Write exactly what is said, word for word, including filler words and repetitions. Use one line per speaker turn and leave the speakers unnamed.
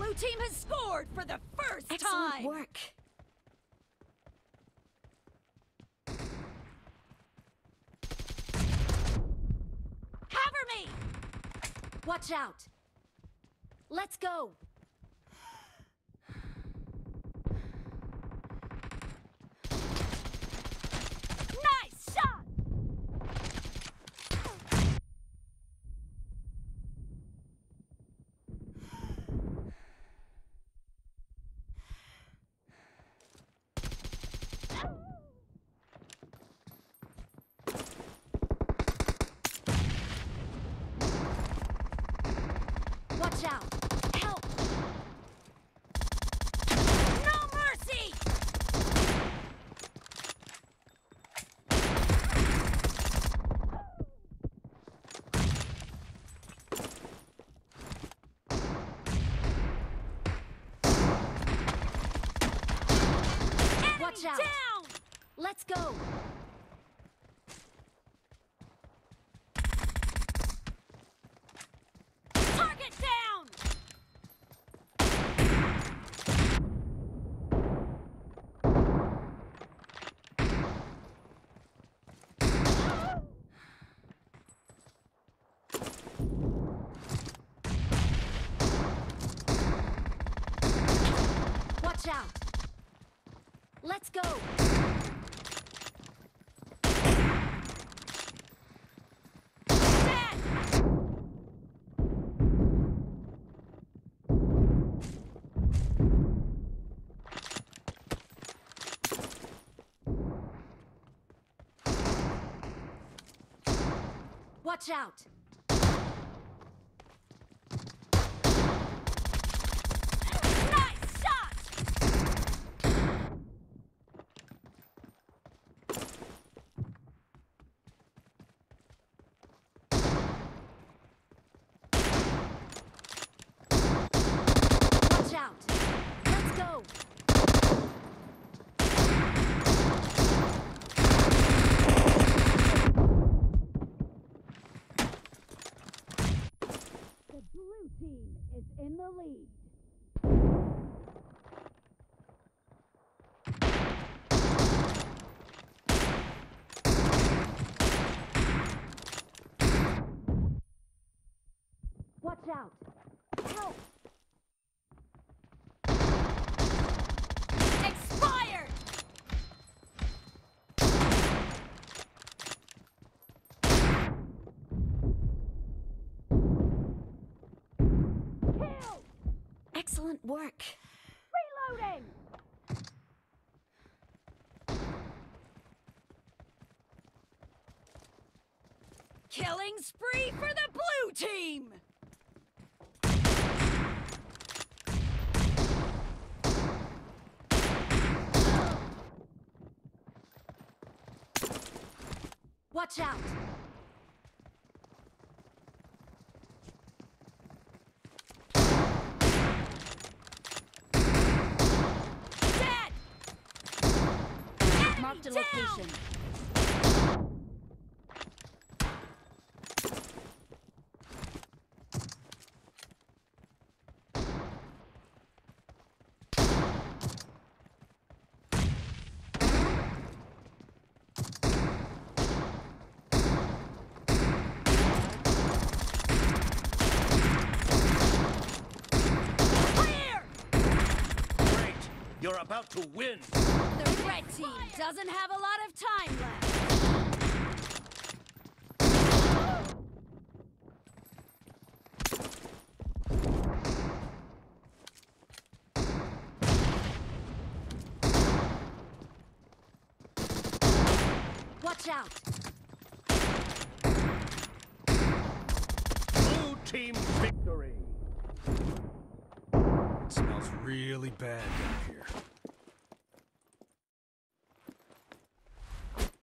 blue team has scored for the first
Excellent
time!
work.
Cover me!
Watch out. Let's go.
Nice shot!
Watch out. Help.
No mercy!
Watch out.
Down!
Let's go.
Target down!
Watch out. Let's go.
Dead!
Watch out.
Nice shot!
Watch out. Let's go.
The blue team is in the lead.
Watch out. Help.
Expired! Kill!
Excellent work.
Reloading! Killing spree for the blue team!
Watch out.
Dead!
Marked a
Enemy
location.
Clear!
Great! You're about to win!
The red team doesn't have a lot of time left.
Watch out.
Blue team victory!
It smells really bad down here.